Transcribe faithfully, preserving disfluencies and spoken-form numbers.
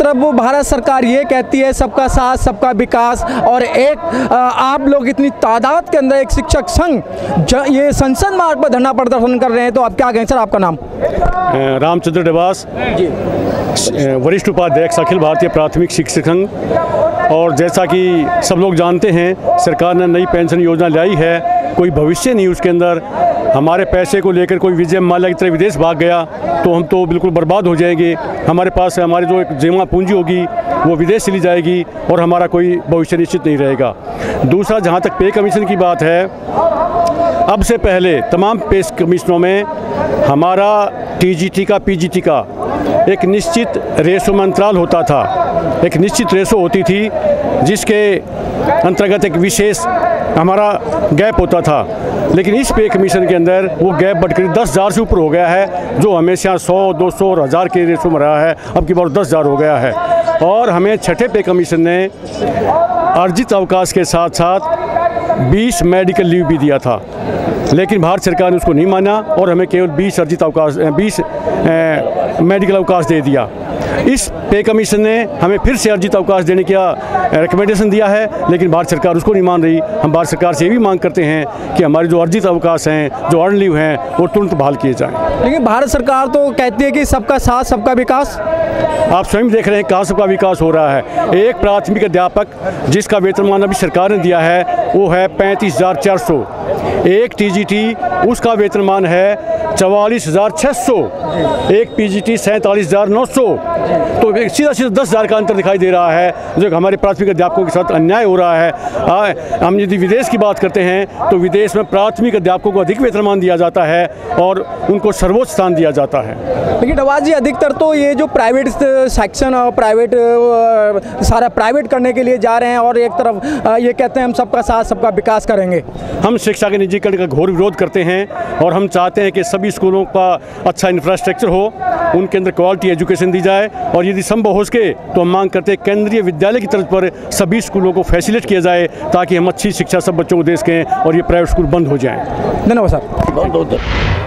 तरफ वो भारत सरकार ये कहती है सबका साथ सबका विकास, और एक आप लोग इतनी तादाद के अंदर एक शिक्षक संघ ये संसद मार्ग पर धरना प्रदर्शन कर रहे हैं, तो आप क्या कहें सर? आपका नाम? रामचंद्र देवास जी, वरिष्ठ उपाध्यक्ष अखिल भारतीय प्राथमिक शिक्षक संघ। और जैसा कि सब लोग जानते हैं, सरकार ने नई पेंशन योजना लाई है, कोई भविष्य नहीं उसके अंदर। हमारे पैसे को लेकर कोई विजय माल्या की तरह विदेश भाग गया तो हम तो बिल्कुल बर्बाद हो जाएंगे। हमारे पास हमारी जो एक जमा पूंजी होगी वो विदेश चली जाएगी और हमारा कोई भविष्य निश्चित नहीं रहेगा। दूसरा, जहाँ तक पे कमीशन की बात है, अब से पहले तमाम पे कमीशनों में हमारा टीजीटी का पीजीटी का एक निश्चित रेशो में अंतराल होता था, एक निश्चित रेशो होती थी जिसके अंतर्गत एक विशेष हमारा गैप होता था। लेकिन इस पे कमीशन के अंदर वो गैप बढ़कर दस हज़ार से ऊपर हो गया है, जो हमेशा सौ दो सौ और हज़ार के रेशो में रहा है, अब की बार दस हज़ार हो गया है। और हमें छठे पे कमीशन ने अर्जित अवकाश के साथ साथ बीस मेडिकल लीव भी दिया था, लेकिन भारत सरकार ने उसको नहीं माना और हमें केवल बीस अर्जित अवकाश बीस मेडिकल अवकाश दे दिया। इस पे कमीशन ने हमें फिर से अर्जित अवकाश देने का रिकमेंडेशन दिया है, लेकिन भारत सरकार उसको नहीं मान रही। हम भारत सरकार से ये भी मांग करते हैं कि हमारे जो अर्जित अवकाश हैं, जो अर्न लीव हैं, वो तुरंत बहाल किए जाएं। लेकिन भारत सरकार तो कहती है कि सबका साथ सबका विकास। आप स्वयं देख रहे हैं कहाँ सबका विकास हो रहा है। एक प्राथमिक अध्यापक जिसका वेतनमान अभी सरकार ने दिया है वो है पैंतीस हज़ार चार सौ, एक टीजीटी उसका वेतनमान है चवालीस हज़ार छः सौ, एक पीजीटी सैंतालीस हज़ार नौ सौ। तो सीधा सीधा दस हज़ार का अंतर दिखाई दे रहा है, जो हमारे प्राथमिक अध्यापकों के साथ अन्याय हो रहा है। आ, हम यदि विदेश की बात करते हैं तो विदेश में प्राथमिक अध्यापकों को अधिक वेतनमान दिया जाता है और उनको सर्वोच्च स्थान दिया जाता है। लेकिन नवाज जी, अधिकतर तो ये जो प्राइवेट सेक्शन और प्राइवेट सारा प्राइवेट करने के लिए जा रहे हैं और एक तरफ ये कहते हैं हम सबका साथ सबका विकास करेंगे। हम शिक्षा के निजीकरण का घोर विरोध करते हैं और हम चाहते हैं कि सभी स्कूलों का अच्छा इंफ्रास्ट्रक्चर हो, उनके अंदर क्वालिटी एजुकेशन दी जाए, और यदि संभव हो सके तो हम मांग करते हैं केंद्रीय विद्यालय की तर्ज पर सभी स्कूलों को फैसिलिटेट किया जाए ताकि हम अच्छी शिक्षा सब बच्चों को दे सकें और ये प्राइवेट स्कूल बंद हो जाएं। धन्यवाद सर। बहुत बहुत